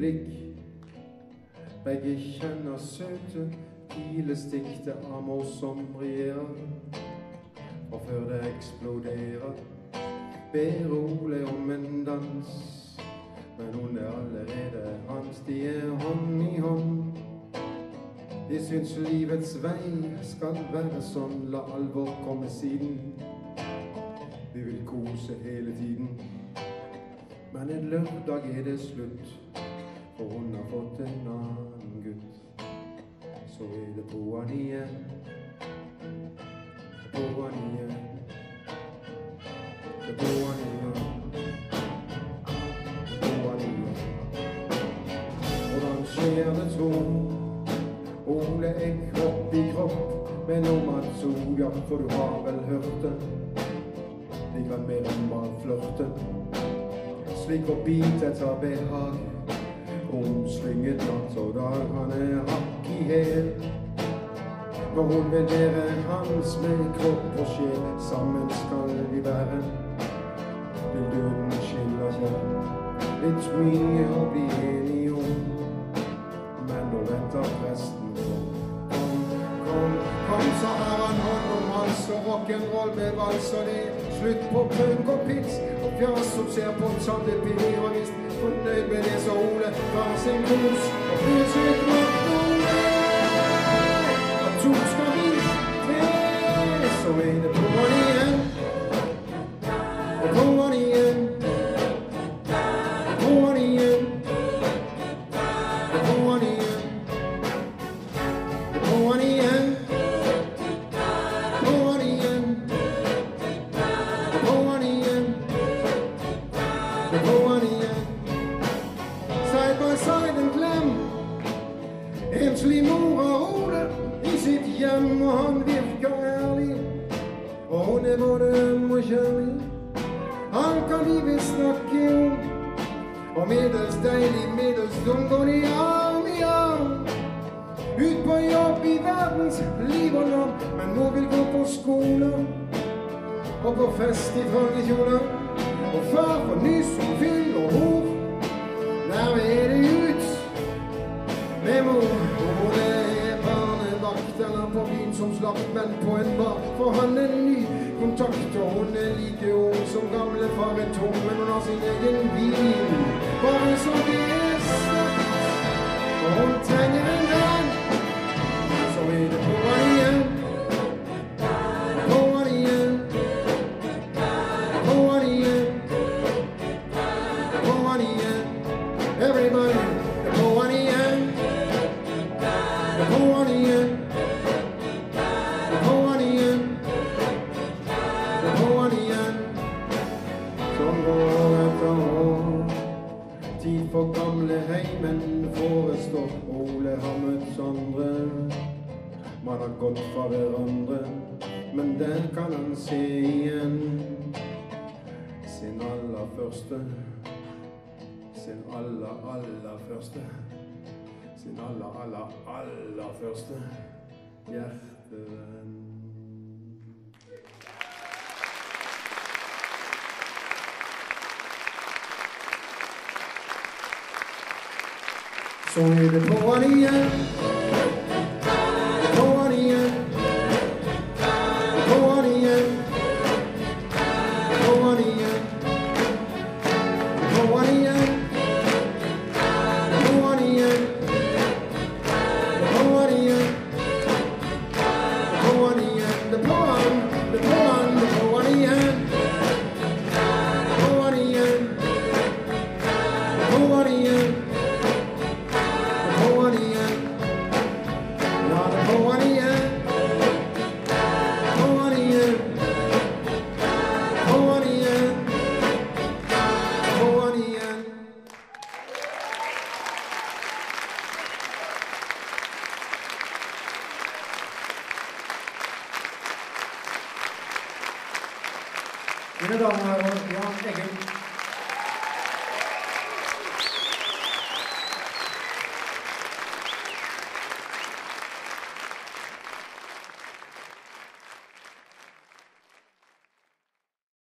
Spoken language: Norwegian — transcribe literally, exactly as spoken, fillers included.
blikk. Begge kjenner søte pilestikte amor som brillerer. Og før det eksploderer, ber Ole om en dans. Men hun er allerede hans, de er hånd i hånd. De syns livets vei skal være sånn, la alvor komme siden. Vi vil kose hele tiden. Men en lørdag er det slutt, for hun har fått en annen gutt. Så er det på'n igjen, på'n igjen, det på'n igjen, på'n igjen. Hvordan skjer det tro? Ole er kropp i kropp, men om at soja, for du har vel hørt det. De kan mer enn bare flørte, slik å bite etter behag. Omslynget natt og dag, han er hakk i hæl. For hun vil være hans med kropp og sjel, sammen skal vi være. Til døden skiller seg, litt mye å bli enige om. Men nå venter presten på. Kom, kom, kom, så har han hånd om hals og rock'n'roll med vals og det. Slutt på punk og pits, og fjas som ser på en satt epidemi og visst fornøyd med det så Ole tar sin kos og bryr seg makt Ole. Og to skal vi til, så er det på'n igjen, og på'n igjen, på'n igjen, og på'n igjen, og på'n igjen, på'n igjen, og på'n igjen, og på'n igjen. Side by side en klem. Enslig mor har Ole i sitt hjem, og han virker ærlig. Og hun er både øm og kjærlig. Han kan livet snakke om, og middels deilig, middels dum går de arm i arm. Ut på jobb i verdens liv og land, men mor vil gå på skole og på fest i trange kjoler. Og far får nys og fyll og hår. Der er det ut med mor. Og hun er barnevakt eller på byen som slapp, men på en bar. For han er ny kontakt, og hun er like ung som gamle far er tom. Men hun har sin egen vin, bare så det er sagt. Og hun trenger en venn, så er det på'n igjen, på'n igjen, på'n igjen, på'n igjen. Everybody, the på'n igjen, the på'n igjen, the på'n igjen, the på'n igjen. Som går etter år, tid for gamle heimen forestår. Ole har møtt andre, man har gått fra hverandre, men der kan han se igjen sin aller første. Sin aller, aller første, sin aller, aller, aller første hjertevenn. Så er det på'n igjen, på'n igjen, på'n igjen, på'n igjen, på'n igjen. Mine damer og herrer, Jan Eggum.